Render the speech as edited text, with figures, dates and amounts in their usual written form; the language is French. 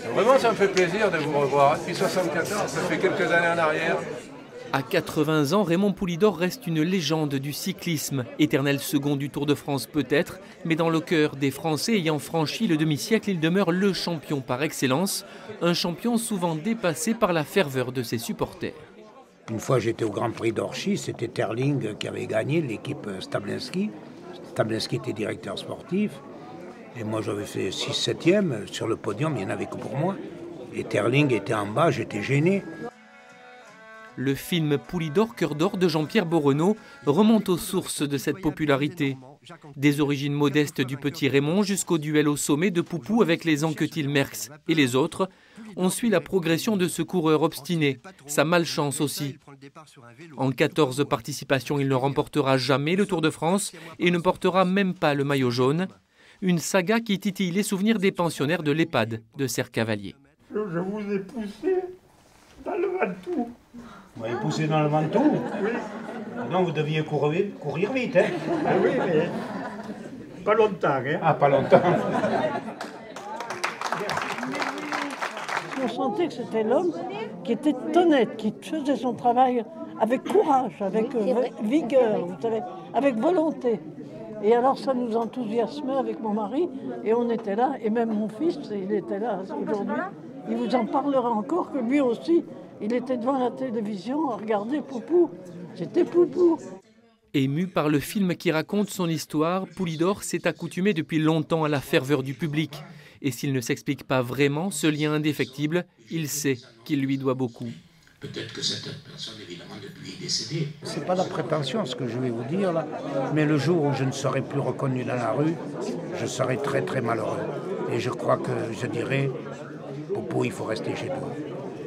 Vraiment, ça me fait plaisir de vous revoir. Depuis 1974, ça fait quelques années en arrière. À 80 ans, Raymond Poulidor reste une légende du cyclisme. Éternel second du Tour de France peut-être, mais dans le cœur des Français ayant franchi le demi-siècle, il demeure le champion par excellence. Un champion souvent dépassé par la ferveur de ses supporters. Une fois, j'étais au Grand Prix d'Orchy, c'était Terling qui avait gagné, l'équipe Stablinski. Stablinski était directeur sportif. Et moi, j'avais fait 6-7e sur le podium, il n'y en avait que pour moi. Et Terling était en bas, j'étais gêné. Le film Poulidor, Cœur d'or de Jean-Pierre Bourenaud remonte aux sources de cette popularité. Des origines modestes du petit Raymond jusqu'au duel au sommet de Poupou avec les Anquetil Merckx et les autres, on suit la progression de ce coureur obstiné, sa malchance aussi. En 14 participations, il ne remportera jamais le Tour de France et ne portera même pas le maillot jaune. Une saga qui titille les souvenirs des pensionnaires de l'EHPAD de Serre-Cavalier. Je vous ai poussé dans le Ventoux. Vous m'avez poussé dans le Ventoux? Oui. Non, vous deviez courir vite, hein? Ah oui, mais pas longtemps, hein? Ah, pas longtemps. On sentait que c'était l'homme qui était honnête, qui faisait son travail avec courage, avec vigueur, vous savez, avec volonté. Et alors ça nous enthousiasmait avec mon mari, et on était là, et même mon fils, il était là aujourd'hui. Il vous en parlera encore que lui aussi, il était devant la télévision à regarder Poupou. C'était Poupou. Ému par le film qui raconte son histoire, Poulidor s'est accoutumé depuis longtemps à la ferveur du public. Et s'il ne s'explique pas vraiment ce lien indéfectible, il sait qu'il lui doit beaucoup. Peut-être que cette personne, évidemment, depuis est décédée. C'est pas la prétention, ce que je vais vous dire, là. Mais le jour où je ne serai plus reconnu dans la rue, je serai très, très malheureux. Et je crois que je dirais, Poupou, il faut rester chez toi.